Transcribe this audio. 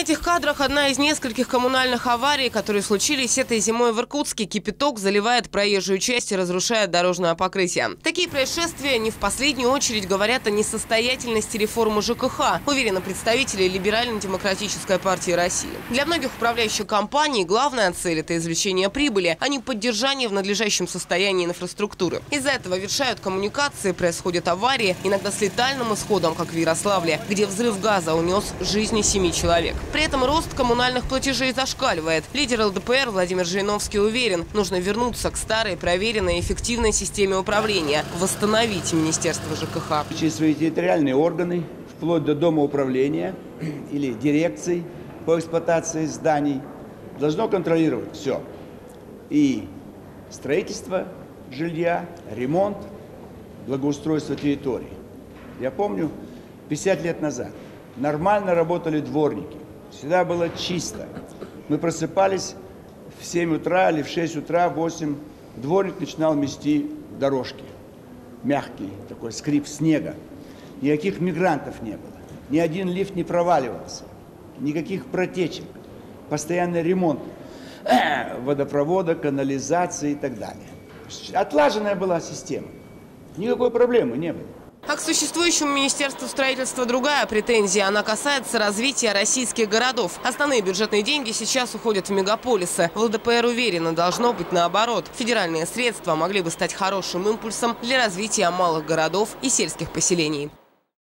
На этих кадрах одна из нескольких коммунальных аварий, которые случились этой зимой в Иркутске. Кипяток заливает проезжую часть и разрушает дорожное покрытие. Такие происшествия не в последнюю очередь говорят о несостоятельности реформы ЖКХ, уверены представители Либерально-демократической партии России. Для многих управляющих компаний главная цель – это извлечение прибыли, а не поддержание в надлежащем состоянии инфраструктуры. Из-за этого ветшают коммуникации, происходят аварии, иногда с летальным исходом, как в Ярославле, где взрыв газа унес жизни 7 человек. При этом рост коммунальных платежей зашкаливает. Лидер ЛДПР Владимир Жириновский уверен, нужно вернуться к старой, проверенной, эффективной системе управления, восстановить Министерство ЖКХ. Через свои территориальные органы, вплоть до дома управления или дирекций по эксплуатации зданий, должно контролировать все. И строительство жилья, ремонт, благоустройство территории. Я помню, 50 лет назад нормально работали дворники. Всегда было чисто. Мы просыпались в 7 утра или в 6 утра, в 8. Дворник начинал мести дорожки. Мягкий такой скрип снега. Никаких мигрантов не было. Ни один лифт не проваливался. Никаких протечек. Постоянный ремонт водопровода, канализации и так далее. Отлаженная была система. Никакой проблемы не было. А к существующему Министерству строительства другая претензия. Она касается развития российских городов. Основные бюджетные деньги сейчас уходят в мегаполисы. В ЛДПР уверенно, должно быть наоборот. Федеральные средства могли бы стать хорошим импульсом для развития малых городов и сельских поселений.